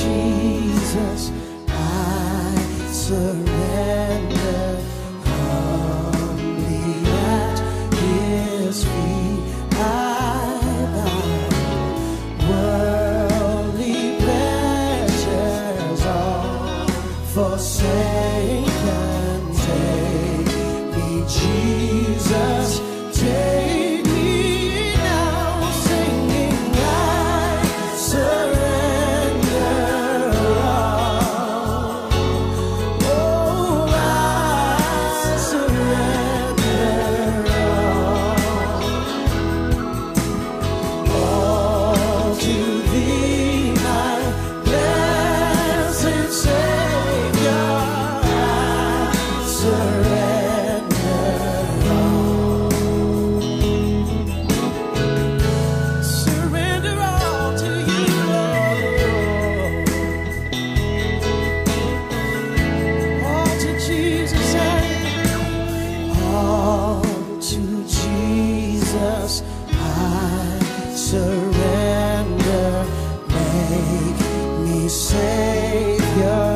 Jesus, I surrender. Humbly at His feet I bow. Worldly pleasures all forsaken, take me, Jesus, take me now, singing I surrender all. Oh, I surrender all to Thee, my blessed Savior. I surrender all. Surrender all to You, Lord. All to Jesus and all to Jesus I surrender. Make me Savior,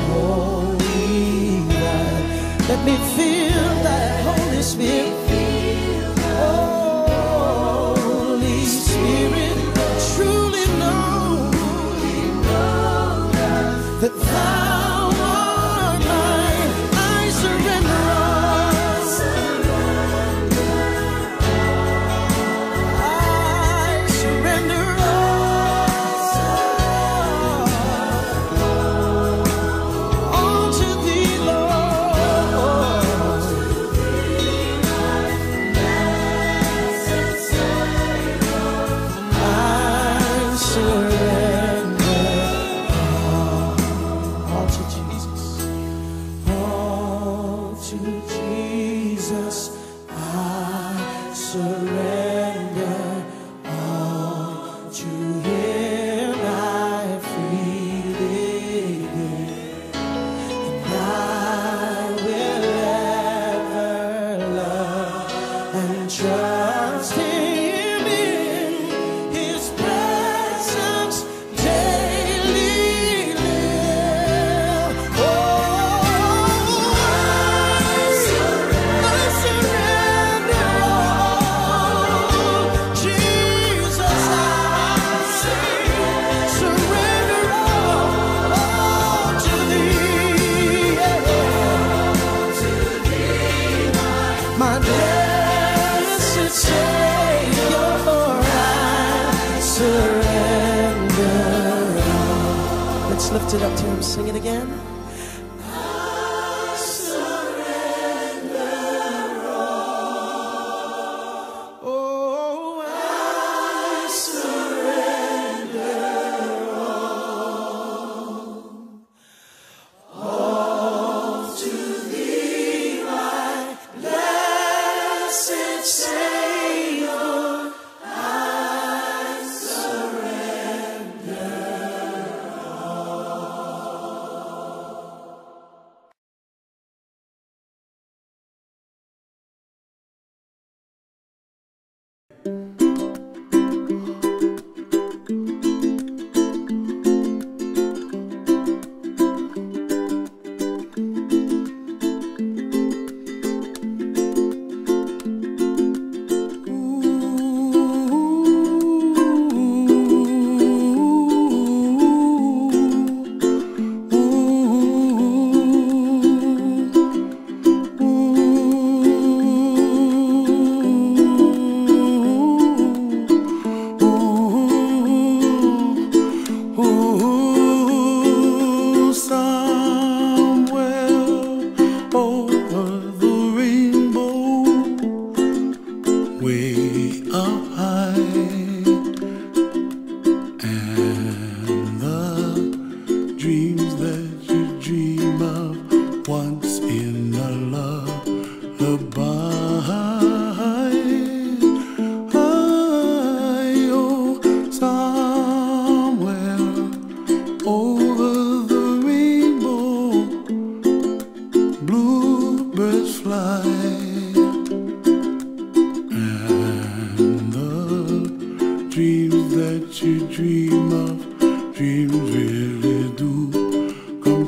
Holy One. Let me feel that Holy Spirit. Holy Spirit, truly know that Thou art mine. I surrender all. I surrender all to Thee, Lord. I surrender all to Jesus. All to Jesus I surrender. All to Him I freely give. And I will ever love and trust Him in His presence daily live. Oh, I surrender all. Jesus, I surrender all to Thee. My blessed Savior, I surrender all. Let's lift it up to Him, sing it again. I surrender all. Oh, I surrender all to Thee, my blessed Savior. I surrender dreams that you dream of, dreams really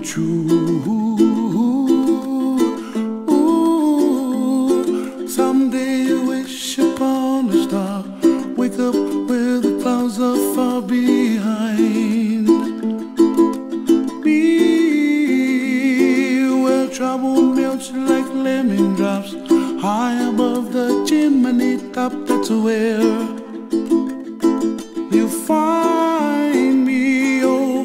true. Ooh, someday you wish upon a star, wake up where the clouds are far behind me, where trouble melts like lemon drops high above the chimney top. That's where you find me, oh,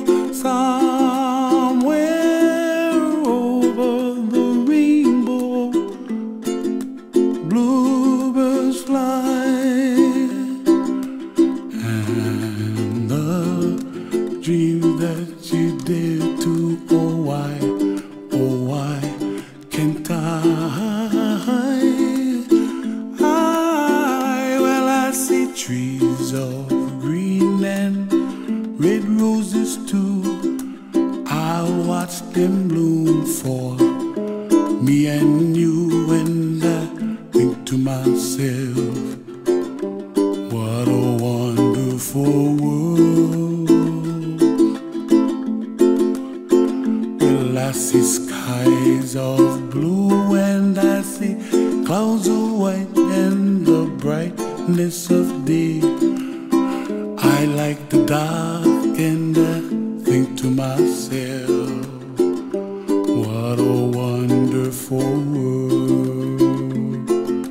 somewhere over the rainbow. Bluebirds fly, and the dream that you dare to, oh why can't I? Well, I see trees of green and red roses too. I'll watch them bloom for me and you, and I think to myself, what a wonderful world. Well, I see skies of blue and I see clouds of white and the brightness of day. I like the dark and I think to myself, what a wonderful world.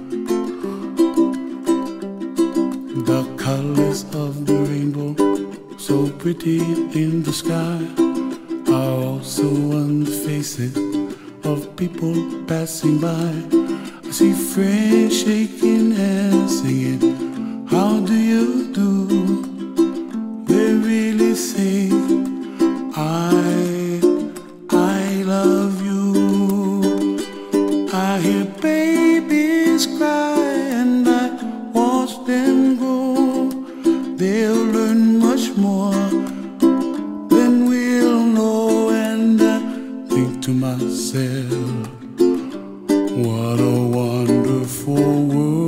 The colors of the rainbow, so pretty in the sky, are also on the faces of people passing by. I see friends shaking hands singing, how do you do? They really say, I love you. I hear babies cry and I watch them grow. They'll learn much more than we'll know, and I think to myself, what a wonderful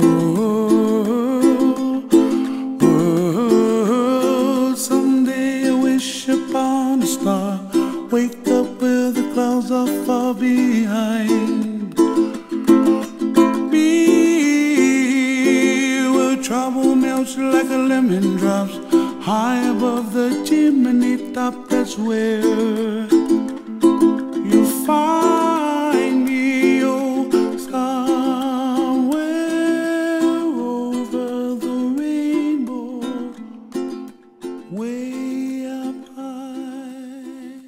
world. Someday I wish upon a star, wake up where the clouds are far behind me, where trouble melts like a lemon drops high above the chimney top. That's where you find me, oh, somewhere over the rainbow, way up high.